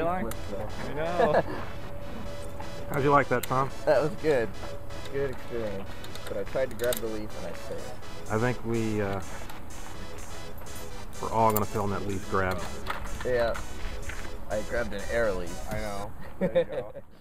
Ziplining? I know. How'd you like that, Tom? That was good. Good experience. But I tried to grab the leaf and I failed. I think we're all going to film that leaf grab. Yeah. I grabbed an air leaf. I know. There you go.